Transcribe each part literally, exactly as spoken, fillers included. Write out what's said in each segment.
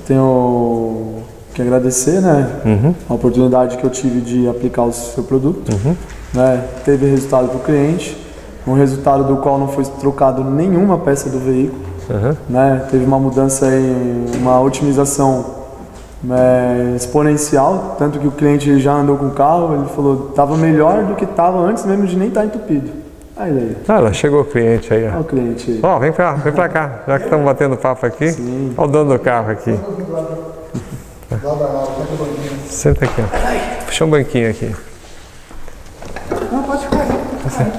tenho que agradecer, né, uhum. a oportunidade que eu tive de aplicar o seu produto. Uhum. Né, teve resultado para o cliente, um resultado do qual não foi trocado nenhuma peça do veículo. Uhum. Né, teve uma mudança em uma otimização é, exponencial, tanto que o cliente já andou com o carro, ele falou estava melhor do que estava antes mesmo de nem estar entupido. Aí daí. Ah, lá chegou o cliente aí. Ó, ó o cliente aí. Ó, vem cá, vem pra cá, já que estamos batendo papo aqui. Sim. Olha o dono do carro aqui. Senta aqui, ó. Puxa um banquinho aqui. Não, pode ficar aí.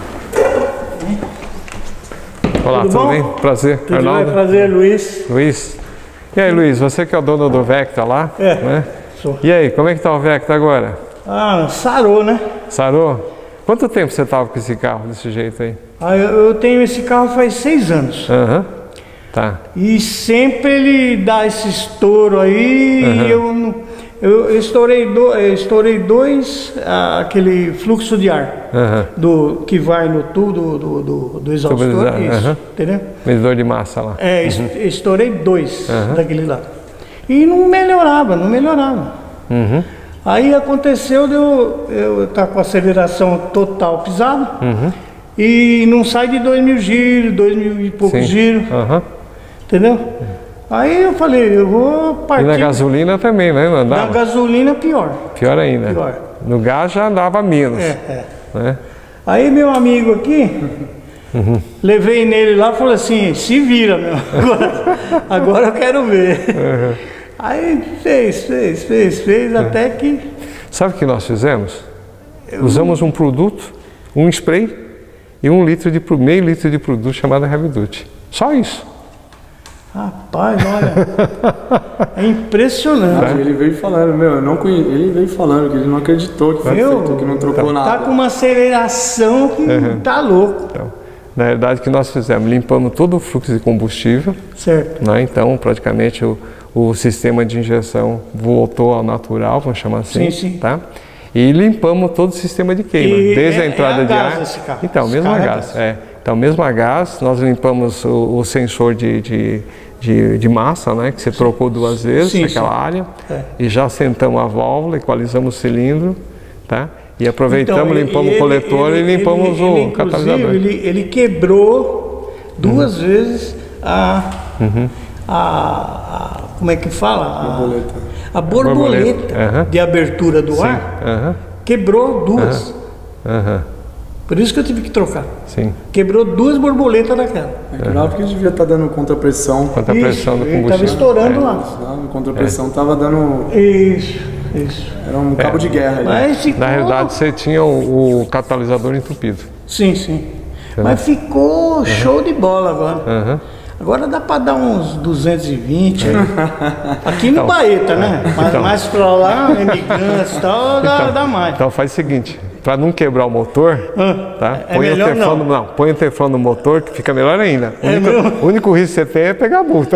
Olá, tudo, tudo bem? Prazer, tudo Arnaldo. Bem, prazer, Luiz. Luiz. E aí, Luiz, você que é o dono do Vecta lá? É, né? sou. E aí, como é que tá o Vecta agora? Ah, sarou, né? Sarou? Quanto tempo você tava com esse carro desse jeito aí? Ah, eu, eu tenho esse carro faz seis anos. Aham. Uhum. Tá. E sempre ele dá esse estouro aí, uhum. e eu, eu, eu estourei, do, eu estourei dois, ah, aquele fluxo de ar, uhum. do, que vai no tubo do, do, do exaustor, isso, uhum. entendeu? Medidor de massa lá. É, uhum. estourei dois uhum. daquele lá. E não melhorava, não melhorava. Uhum. Aí aconteceu de eu, eu estar com a aceleração total pisada, uhum. e não sai de dois mil giros, dois mil e poucos Sim. giros. Uhum. Entendeu? Aí eu falei, eu vou partir. E na gasolina também, né? Não andava? Na gasolina pior. Pior ainda. Pior. No gás já andava menos. É, é. Né? Aí meu amigo aqui, uhum. levei nele lá e falei assim, se vira, meu. Agora, agora eu quero ver. Uhum. Aí fez, fez, fez, fez, uhum. até que... Sabe o que nós fizemos? Eu... Usamos um produto, um spray e um litro de, meio litro de produto chamado Heavy Duty. Só isso. Rapaz, olha, é impressionante. Ah, ele veio falando, meu, eu não conhe... ele veio falando que ele não acreditou que foi meu, feito, que não trocou tá, nada. Tá com uma aceleração que uhum. tá louco. Então, na verdade, o que nós fizemos? Limpamos todo o fluxo de combustível. Certo. Né? Então, praticamente, o, o sistema de injeção voltou ao natural, vamos chamar assim. Sim, sim. Tá? E limpamos todo o sistema de queima, e desde é, a entrada é a de gás ar. Esse carro. Então, esse mesmo a carro gás. É. Então, mesmo a gás, nós limpamos o, o sensor de, de, de, de massa, né, que você sim. trocou duas vezes, sim, aquela sim. área, é. e já sentamos a válvula, equalizamos o cilindro, tá? E aproveitamos, então, limpamos ele, o coletor ele, e limpamos ele, ele, o catalisador. Ele, ele quebrou duas uhum. vezes a, uhum. a, a... Como é que fala? A borboleta. A borboleta, borboleta. Uhum. de abertura do sim. ar. Uhum. Quebrou duas. Uhum. Uhum. Por isso que eu tive que trocar. Sim. Quebrou duas borboletas daquela. É claro, porque devia estar dando contrapressão. Contrapressão do combustível. Estava estourando é. lá. Não, contrapressão estava é. dando... Isso, isso. Era um cabo é. de guerra. Mas ficou... Na realidade, você tinha o, o catalisador entupido. Sim, sim. Entendeu? Mas ficou uhum. show de bola agora. Uhum. Agora dá para dar uns duzentos e vinte aí. Aqui no então, Baeta, né? Mas então, mais para lá, Emigrantes e tal, dá, então, dá mais. Então faz o seguinte, para não quebrar o motor, ah, tá? É põe, melhor o teflon, não. não, põe o teflon no motor que fica melhor ainda. O é único, único risco que você tem é pegar a multa.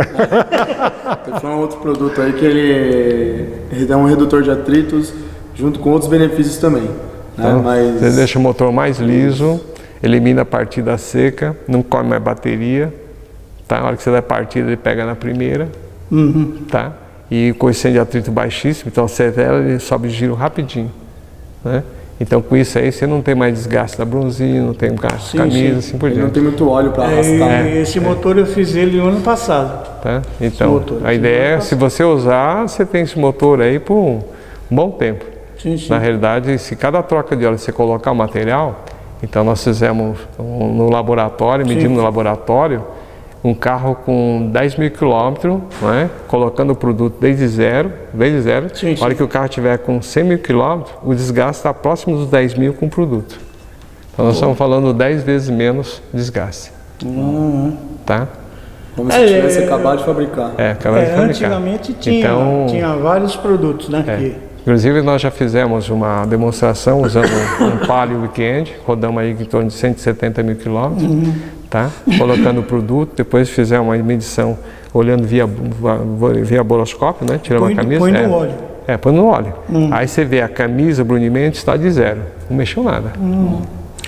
O teflon é outro produto aí que ele, ele dá um redutor de atritos junto com outros benefícios também. Né? Então, Mas... Você deixa o motor mais liso, elimina a partida seca, não come mais bateria. Tá? Na hora que você dá partida, ele pega na primeira, uhum. tá? E coeficiente de atrito baixíssimo, então você acelera, ele sobe de giro rapidinho, né? Então com isso aí você não tem mais desgaste da bronzina, não tem gasto de camisa, sim. assim por diante. Não tem muito óleo para arrastar. É, esse é. motor eu fiz ele no ano passado. Tá? Então motor, a ideia é, se você usar, você tem esse motor aí por um bom tempo. Sim, sim. Na realidade, se cada troca de óleo você colocar o material, então nós fizemos um, no laboratório, medimos sim. no laboratório, um carro com dez mil quilômetros, né, colocando o produto desde zero, desde zero. Sim, sim. A hora que o carro tiver com cem mil quilômetros, o desgaste está próximo dos dez mil com o produto. Então nós oh. estamos falando dez vezes menos desgaste. Uhum. Tá? Como se tivesse é, acabado de fabricar. É, acabado é, de fabricar. Antigamente tinha, então, tinha vários produtos, né? É. Que... Inclusive nós já fizemos uma demonstração usando um Palio Weekend, rodamos aí em torno de cento e setenta mil quilômetros. Uhum. Tá? Colocando o produto, depois fizemos uma medição olhando via, via boroscópio, né? Tiramos põe, a camisa. Põe é, no óleo. É, põe no óleo. Hum. Aí você vê a camisa, o brunimento está de zero, não mexeu nada. Hum.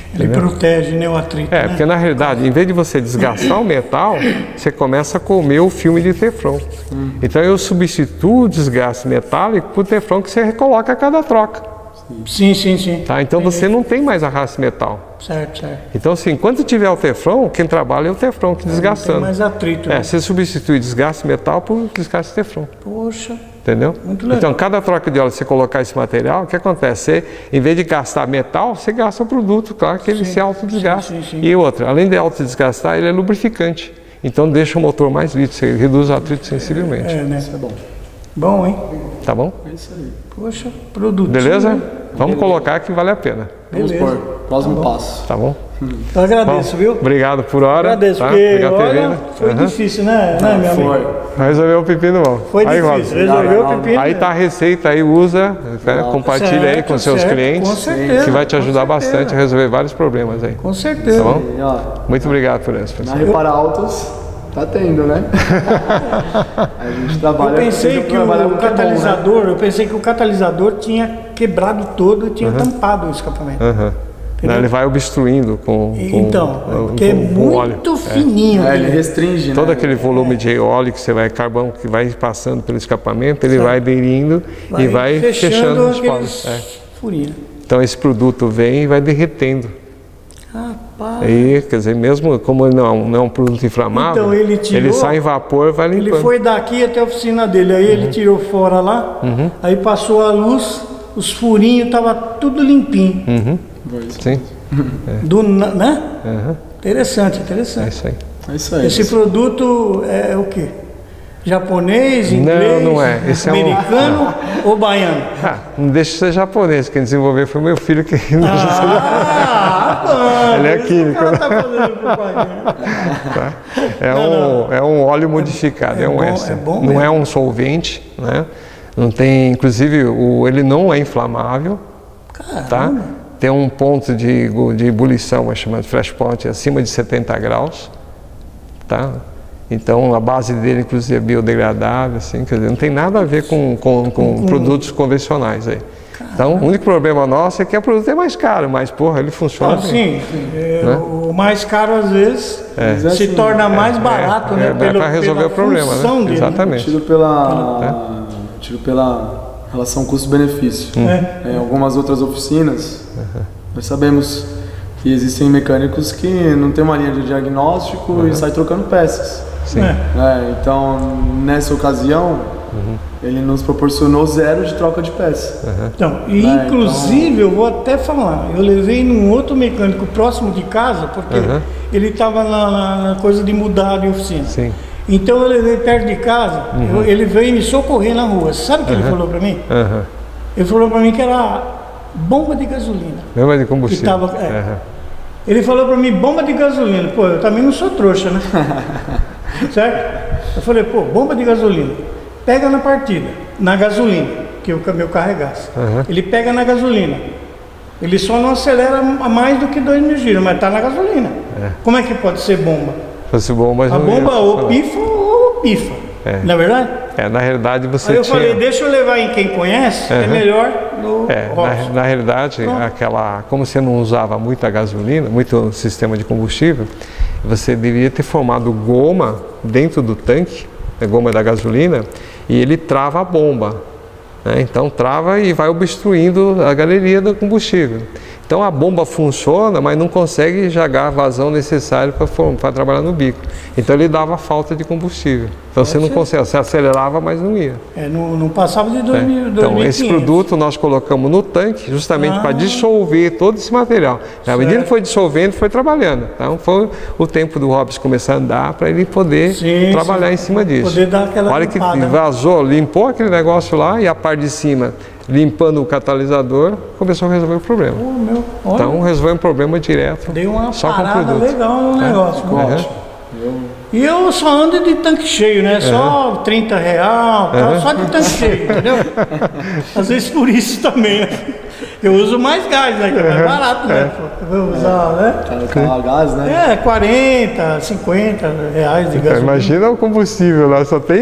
Ele Entendeu? protege, né, o atrito. É, né? porque na realidade, em vez de você desgastar o metal, você começa a comer o filme de teflon. Hum. Então eu substituo o desgaste metálico por teflon que você recoloca a cada troca. Sim, sim, sim. Tá? Então você não tem mais arraste metal. Certo, certo. Então assim, enquanto tiver o teflon, quem trabalha é o teflon que desgastando. Não tem mais atrito. É, né? você substitui desgaste metal por desgaste teflon. Poxa. Entendeu? Muito legal. Então, cada troca de óleo, você colocar esse material, o que acontece? Você, em vez de gastar metal, você gasta o produto, claro que ele sim, se autodesgasta. Sim, sim, sim. E outra, além de autodesgastar, ele é lubrificante. Então, deixa o motor mais líquido, você reduz o atrito sensivelmente. É, né? Isso é bom. Bom, hein? Tá bom? É isso aí. Poxa, produto. Beleza? Né? Vamos Beleza. colocar que vale a pena. Vamos por próximo tá passo. Tá bom? Eu agradeço, bom, viu? Obrigado por hora. Agradeço, tá? porque Obrigado por ter olha, vindo. foi uhum. difícil, né, né meu amigo? Foi. Vai resolver o pepino, não. Foi aí, difícil, resolveu o pepino. Aí tá a receita, aí usa, né? Compartilha certo, aí com seus certo, clientes, com certeza, que vai te ajudar com certeza. bastante a resolver vários problemas aí. Com certeza. Tá bom? E, ó, Muito obrigado por isso, na pessoal. Repara Autos, tá tendo, né? A gente trabalha... Eu pensei que o catalisador, bom, né? eu pensei que o catalisador tinha quebrado todo e tinha uhum. tampado o escapamento. Uhum. Não, ele vai obstruindo com, com então, com, porque com, é com óleo. muito fininho. É, ele restringe, todo né? aquele volume é. de óleo que você vai, carvão que vai passando pelo escapamento, ele certo. vai aderindo vai e vai fechando, fechando os poros. É. Furinhos. Então esse produto vem e vai derretendo. Rapaz. Aí, quer dizer, mesmo como ele não, não é um produto inflamável, então, ele, tirou, ele sai em vapor e vai limpando. Ele foi daqui até a oficina dele, aí uhum. ele tirou fora lá, uhum. aí passou a luz, os furinhos estavam tudo limpinho. Uhum. Sim. É. Do, né? Uhum. Interessante, interessante. É isso aí. É isso aí. Esse produto é o quê? Japonês, inglês, não, não é. Esse americano é um... ou baiano? Ah, não deixa de ser japonês, quem desenvolveu foi meu filho que não ah, deixa de ser japonês. Ele é químico. Tá fazendo tá? É, não, um, não. é um óleo modificado, é, é um éster. É não mesmo. É um solvente, né? Não tem, inclusive, o, ele não é inflamável. Caramba. Tá? Tem um ponto de, de ebulição, é chamado flash point, acima de setenta graus. Tá? Então a base dele, inclusive, é biodegradável, assim, quer dizer, não tem nada a ver com, com, com uhum. produtos convencionais aí. Caramba. Então o único problema nosso é que o produto é mais caro, mas porra, ele funciona. Ah, sim, é, né? O mais caro às vezes é. se assim, torna mais é, barato, é, né? É, para resolver o problema, né? Dele, exatamente. Tiro pela, é. tiro pela relação custo-benefício. Hum. É. Em algumas outras oficinas, uhum. nós sabemos que existem mecânicos que não tem uma linha de diagnóstico uhum. e sai trocando peças. Sim. É. É, então, nessa ocasião, uhum. ele nos proporcionou zero de troca de peça. Uhum. Então, e é, inclusive, então... eu vou até falar, eu levei num outro mecânico próximo de casa, porque uhum. ele estava na, na coisa de mudar de oficina. Sim. Então eu levei perto de casa, uhum. eu, ele veio me socorrer na rua. Sabe o que uhum. ele falou para mim? Uhum. Ele falou para mim que era bomba de gasolina. Bomba de combustível. Que tava, é. uhum. Ele falou para mim, bomba de gasolina. Pô, eu também não sou trouxa, né? Certo? Eu falei, pô, bomba de gasolina. Pega na partida, na gasolina, que o meu carro é gás. Uhum. Ele pega na gasolina. Ele só não acelera a mais do que dois mil giros, mas tá na gasolina. É. Como é que pode ser bomba? Fosse bomba, a bomba ou pifa ou pifa. É. Não é verdade? É, na realidade você Aí eu tinha... falei, deixa eu levar em quem conhece, uhum. é melhor no é, na, na realidade, Pronto. aquela, como você não usava muita gasolina, muito sistema de combustível, você deveria ter formado goma dentro do tanque, a goma da gasolina, e ele trava a bomba. Né? Então trava e vai obstruindo a galeria do combustível. Então a bomba funciona, mas não consegue jogar a vazão necessária para trabalhar no bico. Então ele dava falta de combustível. Então Pode você não ser. consegue, você acelerava, mas não ia. É, não, não passava de dois mil, é. Então esse produto nós colocamos no tanque justamente ah. para dissolver todo esse material. Na medida que foi dissolvendo, foi trabalhando. Então foi o tempo do Robson começar a andar para ele poder sim, trabalhar sim. em cima disso. Poder dar aquela a hora limpada, que vazou, limpou aquele negócio lá e a parte de cima limpando o catalisador, começou a resolver o problema. Oh, meu, então resolveu um problema direto. Deu uma só parada com o legal no negócio. É. Ótimo. Eu... E eu só ando de tanque cheio, né? Só uhum. trinta real, uhum. só de tanque cheio, entendeu? Às vezes por isso também, né? Eu uso mais gás, né? Que é mais barato, né? É. Eu vou usar, né? Carro gás, né? É, quarenta, cinquenta reais de gasolina. Imagina o combustível lá, só tem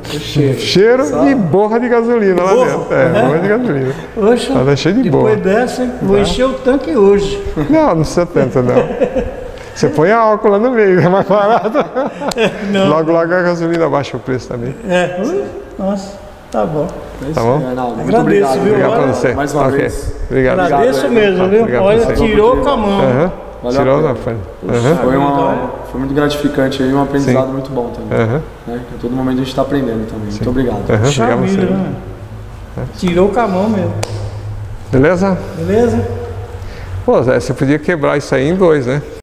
O cheiro. Cheiro Só... e borra de gasolina lá Borra? dentro. É, É. borra de gasolina. Oxa, tá cheio de borra. Depois dessa, vou encher o tanque hoje. Não, não precisa tanto, não. Você põe álcool lá no meio, é mais barato. Não. Logo, logo a gasolina baixa o preço também. É, nossa, tá bom. Tá bom? Reinaldo, muito Agradeço, obrigado. viu? Obrigado pra Olha, você. mais uma Ok. vez. Obrigado. Agradeço mesmo, viu? Obrigado Olha, você. tirou com a mão. Aham. Valeu Tirou a na pena. frente. Aham. Foi, uma, foi muito gratificante aí, um aprendizado Sim. muito bom também. Aham. Né? A todo momento a gente está aprendendo também. Muito obrigado. Aham. Puxa Obrigado a vida, você. né? Tirou com a mão mesmo. Beleza? Beleza? Pô, Zé, você podia quebrar isso aí em dois, né?